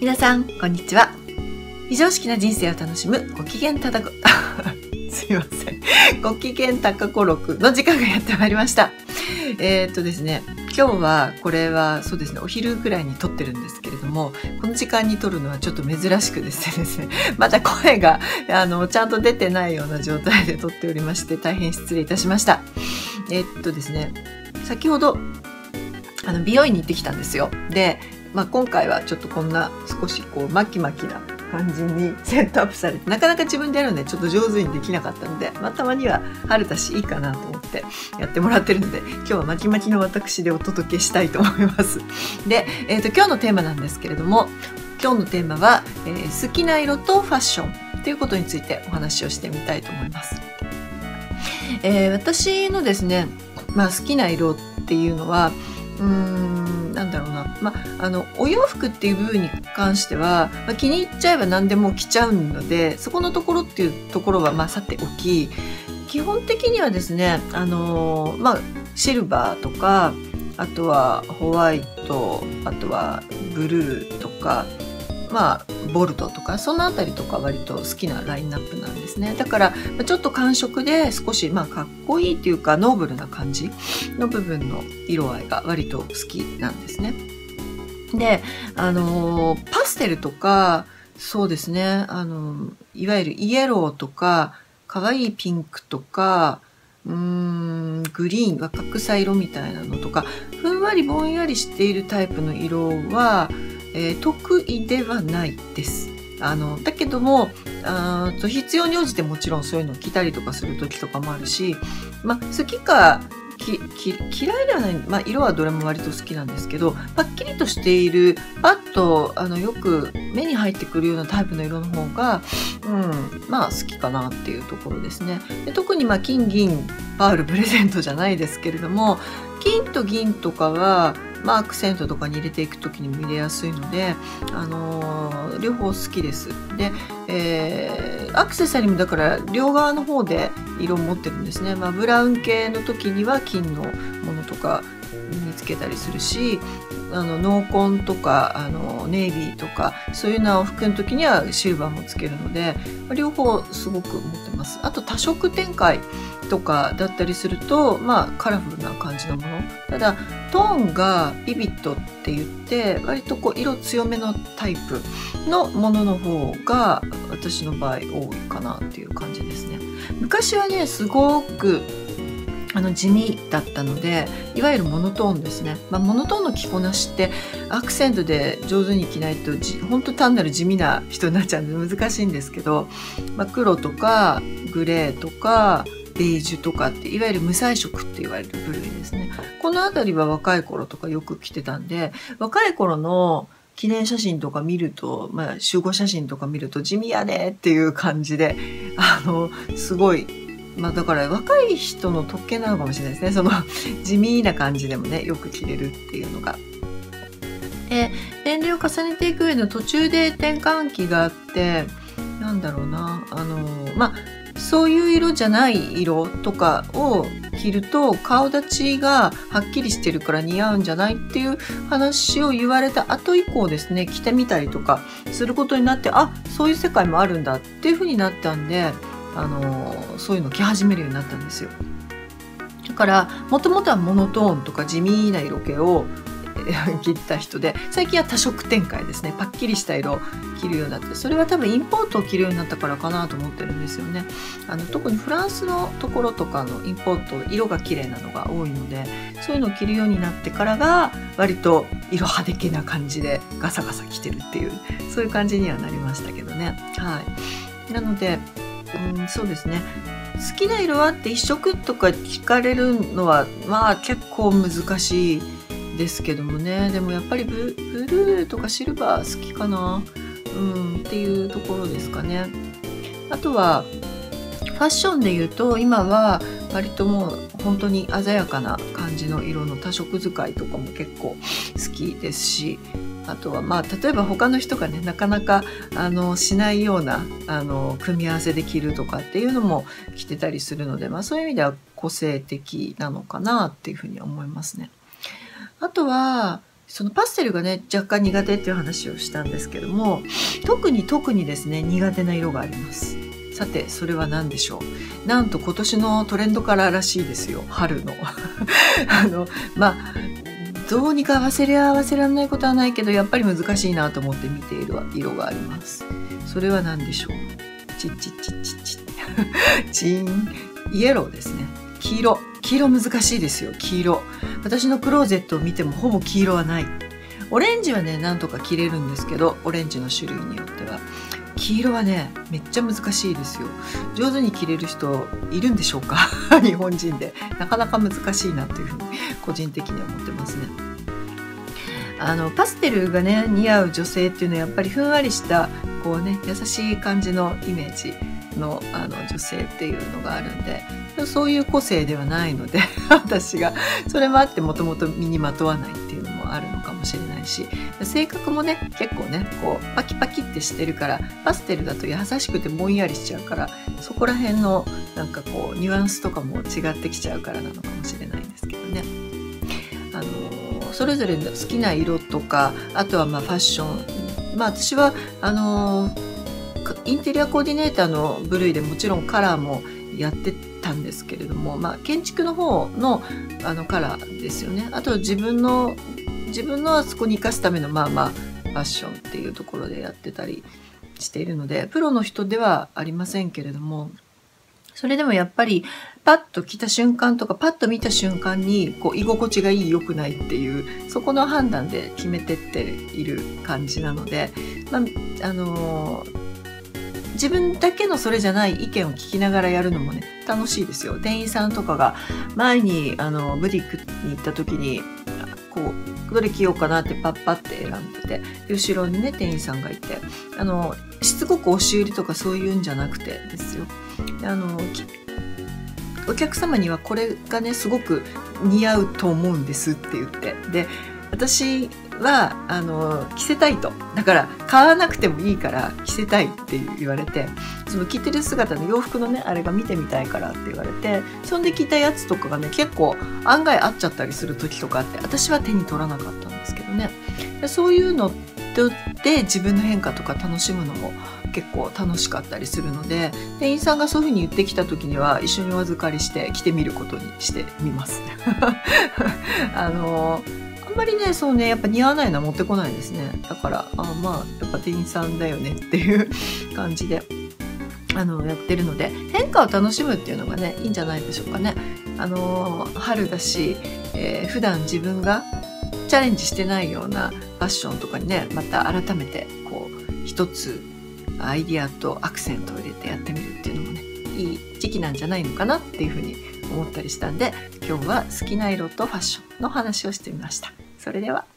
皆さんこんにちは。非常識な人生を楽しむご機嫌ただこすいません、ご機嫌たかこ録の時間がやってまいりました。ですね、今日はこれはそうですね、お昼ぐらいに撮ってるんですけれども、この時間に撮るのはちょっと珍しくですね、まだ声がちゃんと出てないような状態で撮っておりまして、大変失礼いたしました。ですね、先ほど美容院に行ってきたんですよ。で、今回はちょっとこんな少しこうマキマキな感じにセットアップされて、なかなか自分でやるのでちょっと上手にできなかったので、たまには晴れたしいいかなと思ってやってもらってるので、今日はマキマキの私でお届けしたいと思います。で、今日のテーマなんですけれども、今日のテーマは、好きな色とファッションということについてお話をしてみたいと思います。私のですね、好きな色っていうのはなんだろうな、お洋服っていう部分に関しては、気に入っちゃえば何でも着ちゃうので、そこのところっていうところはさておき、基本的にはですね、シルバーとか、あとはホワイト、あとはブルーとか、ボルトとかそのあたりとか割と好きなラインナップなんですね。だからちょっと寒色で少しかっこいいっていうかノーブルな感じの部分の色合いが割と好きなんですね。で、パステルとかそうですね、いわゆるイエローとか可愛いピンクとかグリーン若草色みたいなのとか、ふんわりぼんやりしているタイプの色は得意ではないです。だけども必要に応じてもちろんそういうのを着たりとかする時とかもあるし、好きか嫌いではない、色はどれも割と好きなんですけど、パッキリとしているパッとよく目に入ってくるようなタイプの色の方が、好きかなっていうところですね。で、特に金銀パールプレゼントじゃないですけれども、金と銀とかはアクセントとかに入れていく時にも入れやすいので、両方好きです。で、アクセサリーもだから両側の方で色を持ってるんですね。ブラウン系の時には金のものとか身につけたりするし、濃紺とかネイビーとかそういうのを服の時にはシルバーもつけるので、両方すごく持ってます。あと多色展開とかだったりするとカラフルな感じのもの、ただトーンがビビットって言って割と色強めのタイプのものの方が私の場合多いかなっていう感じですね。昔はねすごく地味だったので、いわゆるモノトーンですね。モノトーンの着こなしってアクセントで上手に着ないと本当単なる地味な人になっちゃうので難しいんですけど、黒とかグレーとかベージュとかっていわゆる無彩色って言われる部類ですね。この辺りは若い頃とかよく着てたんで、若い頃の記念写真とか見ると、集合写真とか見ると地味やねっていう感じですごいだから若い人の特権なのかもしれないですね。その地味な感じでもねよく着れるっていうのが。で、年齢を重ねていく上の途中で転換期があって、なんだろうな、そういう色じゃない色とかを着ると顔立ちがはっきりしてるから似合うんじゃないっていう話を言われた後以降ですね、着てみたりとかすることになって、そういう世界もあるんだっていう風になったんで、そういうのを着始めるようになったんですよ。だからもともとはモノトーンとか地味な色気を着た人で、最近は多色展開ですね、パッキリした色を着るようになって、それは多分インポートを着るようになったからかなと思ってるんですよね。特にフランスのところとかのインポート色が綺麗なのが多いので、そういうのを着るようになってからが割と色派手気な感じでガサガサ着てるっていう、そういう感じにはなりましたけどね。はい。なのでそうですね、好きな色はって一色とか聞かれるのは結構難しいですけどもね。でもやっぱりブルーとかシルバー好きかな、っていうところですかね。あとはファッションで言うと、今は割ともう本当に鮮やかな感じの色の多色使いとかも結構好きですし、あとは例えば他の人がねなかなかしないような組み合わせで着るとかっていうのも着てたりするので、そういう意味では個性的なのかなっていうふうに思いますね。あとはそのパステルがね若干苦手っていう話をしたんですけども、特にですね苦手な色があります。さてそれは何でしょう。なんと今年のトレンドカラーらしいですよ、春のどうにか合わせられないことはないけど、やっぱり難しいなと思って見ている色があります。それは何でしょう。チッチッチッチッチッチーン、イエローですね。黄色難しいですよ。黄色、私のクローゼットを見てもほぼ黄色はない。オレンジはねなんとか着れるんですけど、オレンジの種類によっては。黄色はねめっちゃ難しいですよ。上手に着れる人いるんでしょうか日本人でなかなか難しいなというふうに個人的には思ってますね。パステルがね似合う女性っていうのはやっぱりふんわりしたこうね優しい感じのイメージの女性っていうのがあるんで、そういう個性ではないので私がそれもあってもともと身にまとわないっていうのもあるのかもしれないし、性格もね結構ねこうパキパキってしてるから、パステルだと優しくてぼんやりしちゃうから、そこら辺のなんかこうニュアンスとかも違ってきちゃうからなのかもしれないんですけどね。それぞれの好きな色とか、あとはファッション、私はインテリアコーディネーターの部類でもちろんカラーもやってたんですけれども、建築の方のカラーですよね。あと自分のあそこに生かすためのファッションっていうところでやってたりしているので、プロの人ではありませんけれども、それでもやっぱりパッと着た瞬間とかパッと見た瞬間にこう居心地がいい良くないっていう、そこの判断で決めてっている感じなので、自分だけのそれじゃない意見を聞きながらやるのもね楽しいですよ。店員さんとかが前にブティックに行った時にこうどれ着ようかなってパッって選んでて、後ろにね店員さんがいて、しつこく押し売りとかそういうんじゃなくてですよ、お客様にはこれがねすごく似合うと思うんですって言って、で私は着せたいと、だから買わなくてもいいから着せたいって言われて、その着てる姿の洋服のねあれが見てみたいからって言われて、そんで着たやつとかがね結構案外合っちゃったりする時とかあって、私は手に取らなかったんですけどね。そういうので自分の変化とか楽しむのも結構楽しかったりするので、店員さんがそういうふうに言ってきた時には一緒にお預かりして着てみることにしてみますあんまりねそうねやっぱ似合わないのは持ってこないですね。だからやっぱ店員さんだよねっていう感じでやってるので、変化を楽しむっていうのがねいいんじゃないでしょうかね。春だし、普段自分がチャレンジしてないようなファッションとかにねまた改めてこう一つアイディアとアクセントを入れてやってみるっていうのもねいい時期なんじゃないのかなっていうふうに思ったりしたんで、今日は好きな色とファッションの話をしてみました。それでは。